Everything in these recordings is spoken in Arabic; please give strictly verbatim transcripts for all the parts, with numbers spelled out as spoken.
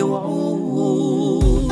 وعود.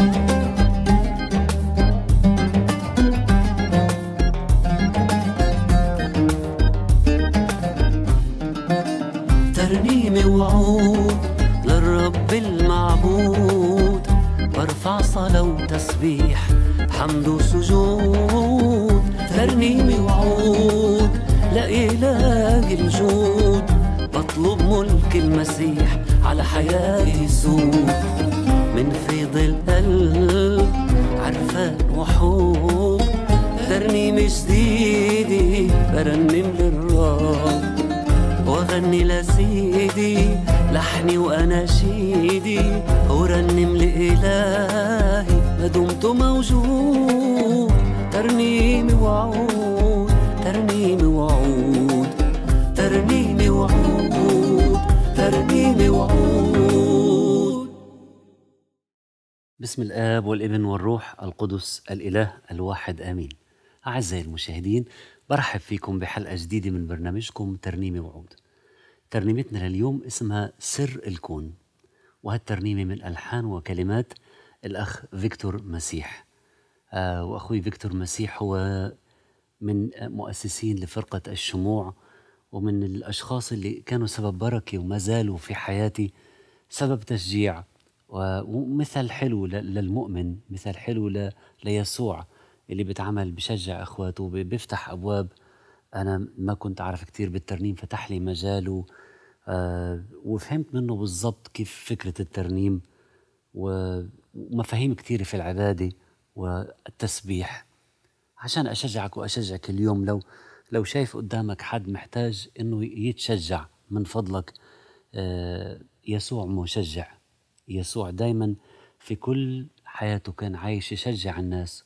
ترنيمة وعود للرب المعبود، برفع صلاة وتسبيح حمد وسجود. ترنيمة وعود لإله الجود، بطلب ملك المسيح على حياتي يسود. من فيض القلب عرفان وحب، ترنيمة جديدة برنم للرب، وغني لسيدي لحني وأناشيدي، ورنم لإلهي ما دمت موجود. ترنيمة وعود، ترنيمة وعود، ترنيمة وعود، ترنيمة وعود. بسم الآب والابن والروح القدس الإله الواحد آمين. أعزائي المشاهدين، برحب فيكم بحلقة جديدة من برنامجكم ترنيمة وعود. ترنيمتنا لليوم اسمها سر الكون، وهالترنيمة من ألحان وكلمات الأخ فيكتور مسيح. آه وأخوي فيكتور مسيح هو من مؤسسين لفرقة الشموع، ومن الأشخاص اللي كانوا سبب بركة وما زالوا في حياتي سبب تشجيع ومثل حلو للمؤمن، مثل حلو ليسوع اللي بتعمل بشجع أخواته، بيفتح أبواب. أنا ما كنت أعرف كتير بالترنيم، فتح لي مجاله آه وفهمت منه بالضبط كيف فكرة الترنيم ومفاهيم كتير في العبادة والتسبيح. عشان أشجعك وأشجعك اليوم، لو لو شايف قدامك حد محتاج إنه يتشجع، من فضلك آه يسوع مشجع. يسوع دايما في كل حياته كان عايش يشجع الناس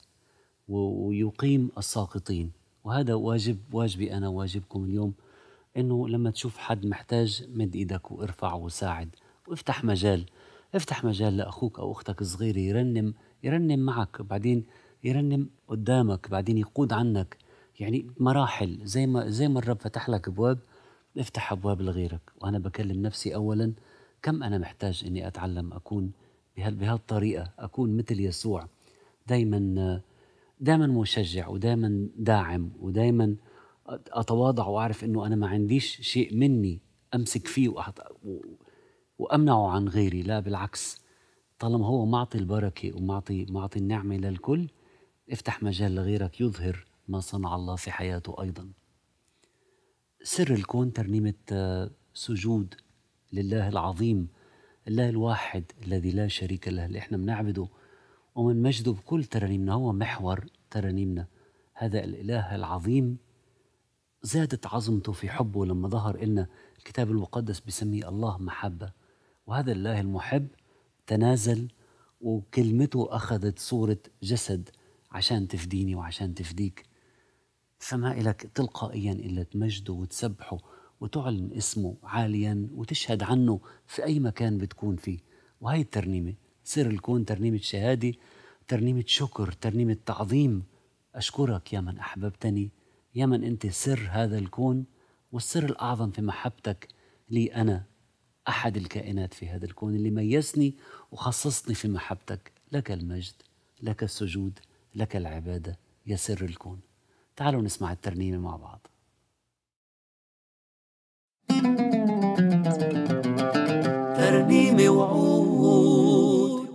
ويقيم الساقطين، وهذا واجب واجبي أنا واجبكم اليوم، إنه لما تشوف حد محتاج مد إيدك وارفع وساعد وافتح مجال. افتح مجال لأخوك أو أختك الصغيرة يرنم يرنم معك، بعدين يرنم قدامك، بعدين يقود عنك. يعني مراحل، زي ما زي ما الرب فتح لك أبواب، افتح أبواب لغيرك. وأنا بكلم نفسي أولا، كم أنا محتاج إني أتعلم أكون بهالطريقة، أكون مثل يسوع، دايما دايما مشجع ودايما داعم، ودايما أتواضع وأعرف إنه أنا ما عنديش شيء مني أمسك فيه وأحط وأمنعه عن غيري. لا بالعكس، طالما هو معطي البركة ومعطي معطي النعمة للكل، افتح مجال لغيرك يظهر ما صنع الله في حياته أيضا. سر الكون ترنيمة سجود لله العظيم، الله الواحد الذي لا شريك له، اللي احنا بنعبده ومن مجده بكل ترانيمنا، هو محور ترانيمنا. هذا الإله العظيم زادت عظمته في حبه لما ظهر لنا. الكتاب المقدس بيسميه الله محبة، وهذا الله المحب تنازل وكلمته أخذت صورة جسد عشان تفديني وعشان تفديك. فما إلك تلقائيا إلا تمجده وتسبحه وتعلن اسمه عاليا وتشهد عنه في أي مكان بتكون فيه. وهي الترنيمة سر الكون، ترنيمة شهادة، ترنيمة شكر، ترنيمة تعظيم. أشكرك يا من أحببتني، يا من أنت سر هذا الكون، والسر الأعظم في محبتك لي أنا، أحد الكائنات في هذا الكون اللي ميزني وخصصني في محبتك. لك المجد، لك السجود، لك العبادة يا سر الكون. تعالوا نسمع الترنيمة مع بعض. ترنيمة وعود.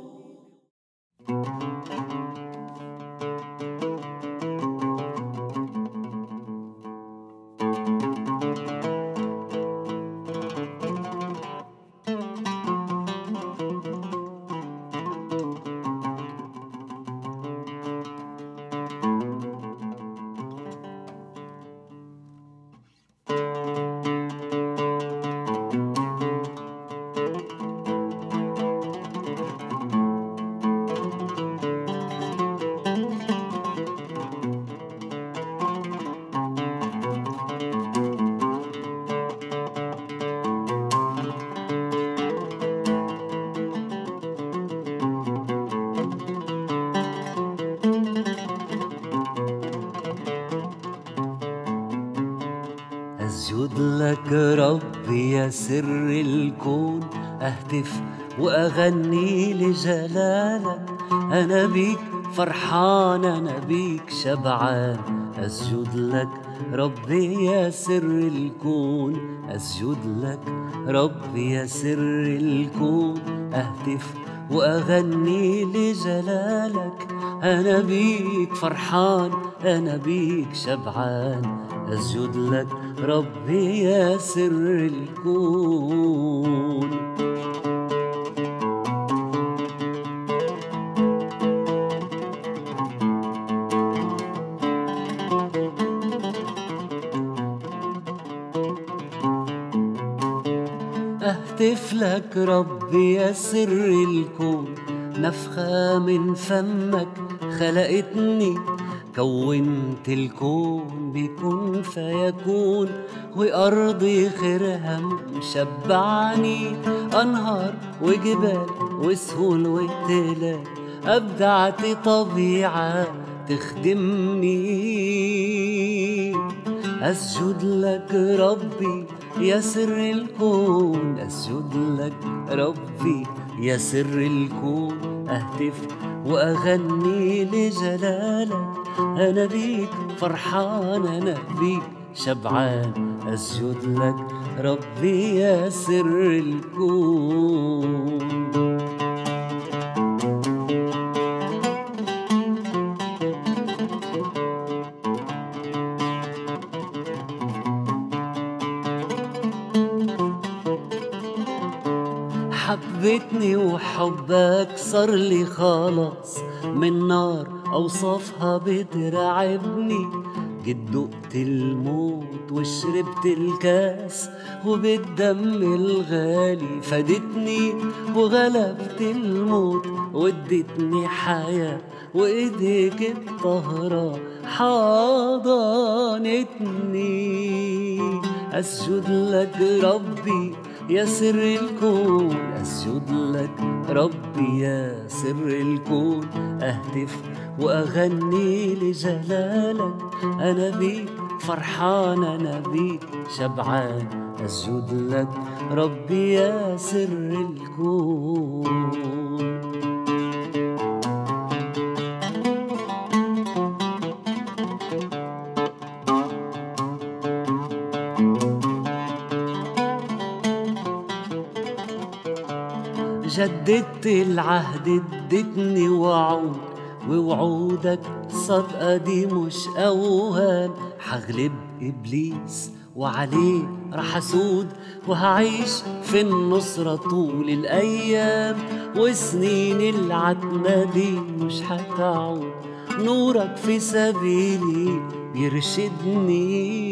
أسجد لك ربي يا سر الكون، أهتف وأغني لجلالك. أنا بيك فرحان، أنا بيك شبعان، أسجد لك ربي يا سر الكون، أسجد لك ربي يا سر الكون. أهتف وأغني لجلالك، أنا بيك فرحان، أنا بيك شبعان، أسجد لك ربي يا سر الكون. أهتف لك ربي يا سر الكون، نفخة من فمك خلقتني، كونت الكون بكن فيكون، وأرضي خيرها مشبعني، أنهار وجبال وسهول وتلال، أبدعت طبيعة تخدمني. أسجد لك ربي يا سر الكون، أسجد لك ربي يا سر الكون. أهتف وأغني لجلالك، أنا بيك فرحان، أنا بيك شبعان، أسجد لك ربي يا سر الكون. حبتني وحبك صار لي خلاص، من نار أوصافها بترعبني، قد دقت الموت وشربت الكاس، وبالدم الغالي فدتني، وغلبت الموت وادتني حياة، وإيديك الطهرة حضنتني. أسجد لك ربي يا سر الكون، أسجد لك ربي يا سر الكون. أهتف وأغني لجلالك، أنا بيك فرحان، أنا بيك شبعان، أسجد لك ربي يا سر الكون. جددت العهد ادتني وعود، ووعودك صدقة دي مش أوهام. حغلب إبليس وعليه رح أسود، وهعيش في النصرة طول الأيام، وسنين العتمة دي مش حتعود، نورك في سبيلي بيرشدني.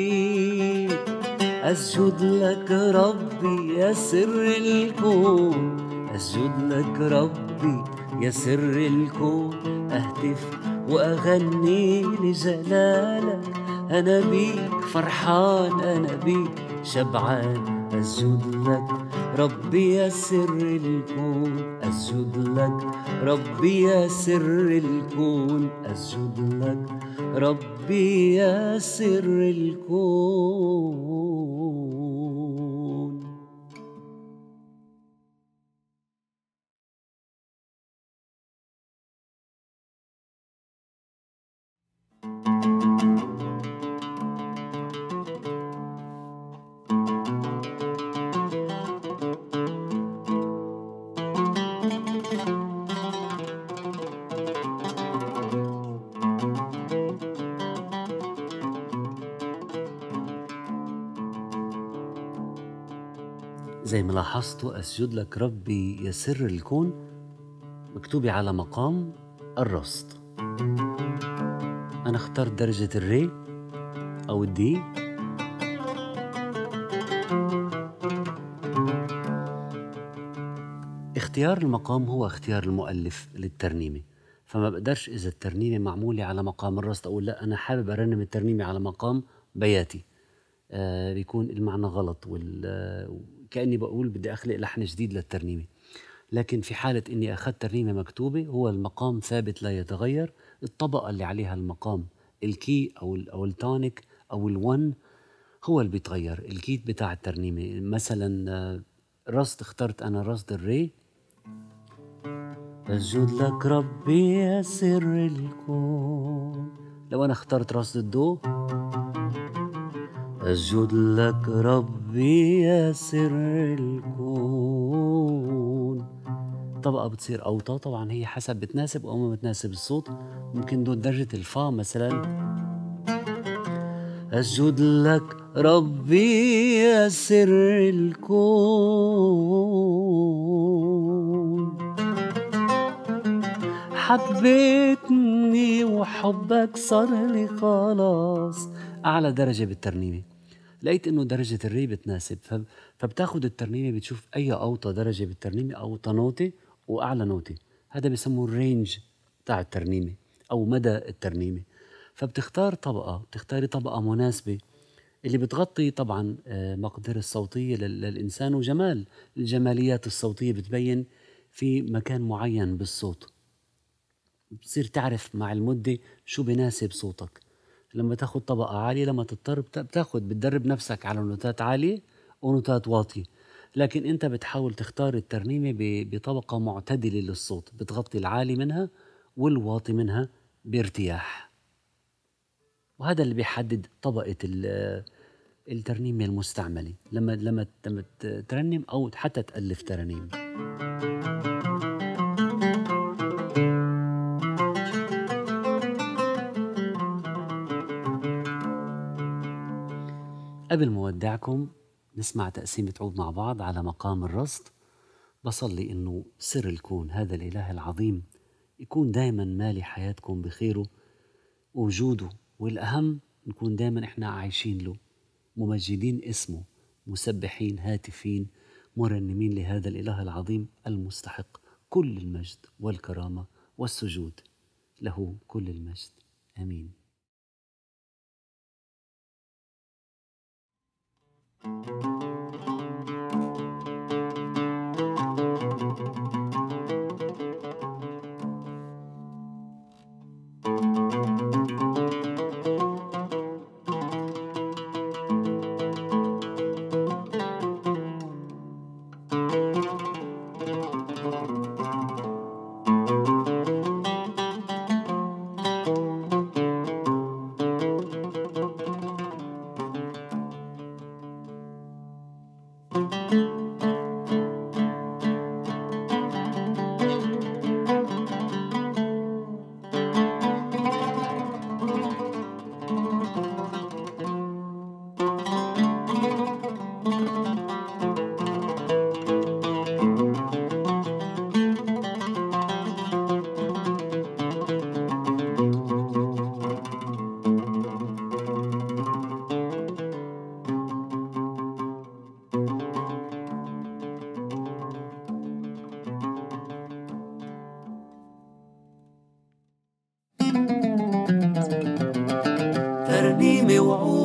أسجد لك ربي يا سر الكون، أسجد لك ربي يا سر الكون. أهتف وأغني لجلالك، أنا بيك فرحان، أنا بيك شبعان، أسجد لك ربي يا سر الكون، أسجد لك ربي يا سر الكون، أسجد لك ربي يا سر الكون. زي ما لاحظتوا أسجد لك ربي يا سر الكون مكتوبة على مقام الرصد. أنا اخترت درجة الري أو الدي، اختيار المقام هو اختيار المؤلف للترنيمة، فما بقدرش إذا الترنيمة معمولة على مقام الرصد أقول لا أنا حابب أرنم الترنيمة على مقام بياتي، آه بيكون المعنى غلط، وكأني بقول بدي أخلق لحن جديد للترنيمة. لكن في حالة إني أخذت ترنيمة مكتوبة هو المقام ثابت لا يتغير، الطبقة اللي عليها المقام الكي أو أو التونيك أو الون هو اللي بيتغير، الكي بتاع الترنيمة. مثلا رصد، اخترت أنا رصد الري. أسجد لك ربي يا سر الكون. لو أنا اخترت رصد الدو، أسجد لك ربي يا سر الكون. طبقة بتصير أوطى، طبعا هي حسب بتناسب أو ما بتناسب الصوت. ممكن دو درجة الفا مثلا، أسجد لك ربي يا سر الكون، حبيتني وحبك صار لي خلاص. أعلى درجة بالترنيمة، لقيت إنه درجة الري بتناسب، فبتاخد الترنيمة بتشوف أي أوطى درجة بالترنيمة، أوطى نوتة وأعلى نوتة. هذا بيسموه الرينج تاع الترنيمة أو مدى الترنيمة. فبتختار طبقة، بتختاري طبقة مناسبة اللي بتغطي طبعا مقدار الصوتية للإنسان، وجمال الجماليات الصوتية بتبين في مكان معين بالصوت. بتصير تعرف مع المدة شو بناسب صوتك. لما تاخد طبقة عالية، لما تضطر بتاخد بتدرب نفسك على نوتات عالية ونوتات واطية، لكن انت بتحاول تختار الترنيمة بطبقة معتدلة للصوت، بتغطي العالي منها والواطي منها بارتياح. وهذا اللي بيحدد طبقة الترنيمة المستعملة لما لما ترنم أو حتى تألف ترانيم. قبل ما أودعكم نسمع تقسيمة عود مع بعض على مقام الرصد. بصلي إنه سر الكون هذا الإله العظيم يكون دايما مالي حياتكم بخيره ووجوده، والأهم نكون دايما إحنا عايشين له، ممجدين اسمه، مسبحين هاتفين مرنمين لهذا الإله العظيم المستحق كل المجد والكرامة والسجود، له كل المجد. آمين. ترنيمة وعود